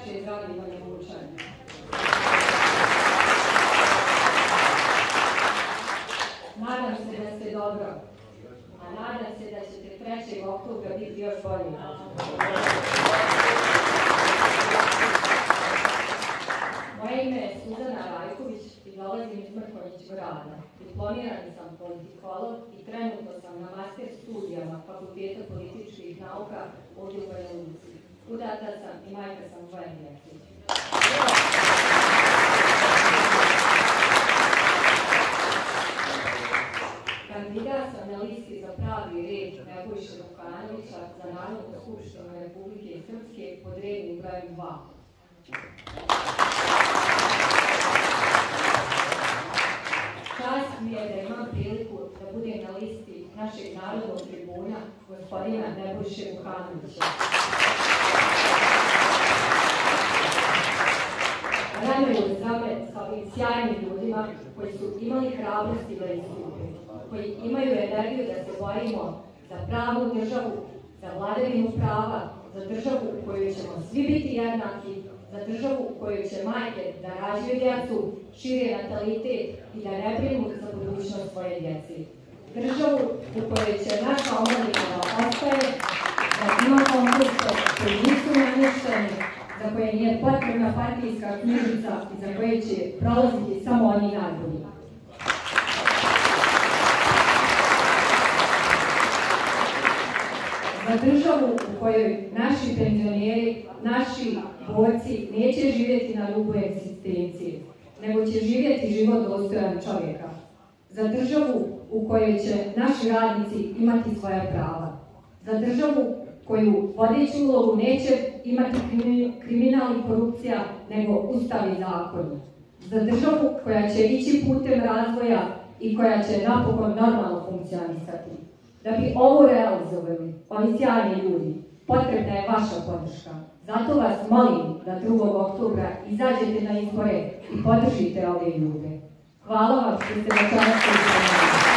vaše dragi Banjalučani. Nadam se da ste dobro, a nadam se da ćete 3. oktobra biti još bolji. Moje ime je Suzana Rajković i dolazim iz Mrkonjić grada. Diplomirani sam politikolog i trenutno sam na master studijama Fakulteta političkih nauka ovdje u Banja Luci. Udata sam i majka sam dvoje djece. Kandidat sam na listi za pravi red Nebojše Vukanovića za Narodnu skupštinu Republike Srpske pod rednim brojem 2. Čast mi je da imam priliku da budem na listi našeg narodnog tribuna, gospodina Nebojše Vukanovića. Rame uz rame sa ovim sjajnim ljudima koji su imali hrabrosti da istupe, koji imaju energiju da se borimo za pravnu državu, za vladavinu prava, za državu u kojoj ćemo svi biti jednaki, za državu u kojoj će majke da rađaju djecu, šire natalitet i da ne brinu za budućnost svoje djece. Državu u kojoj će naša omladina da ostaje, da ima konkurse koji nisu namješteni, za koje nije potrebna partijska knjižica i za koje će prolaziti samo oni najbolji. Za državu u kojoj naši penzioneri, naši borci neće živjeti na rubu egzistencije, nego će živjeti život dostojan čovjeka. Za državu u kojoj će naši radnici imati svoja prava. Za državu koju vodeću ulogu neće imati kriminal i korupcija, nego ustav i zakon. Za državu koja će ići putem razvoja i koja će napokon normalno funkcionisati. Da bi ovo realizovali, ovi sjajni ljudi, potrebna je vaša podrška. Zato vas molim da 2. oktobra izađete na izbore i podržite ove ljude. Hvala vam što ste večeras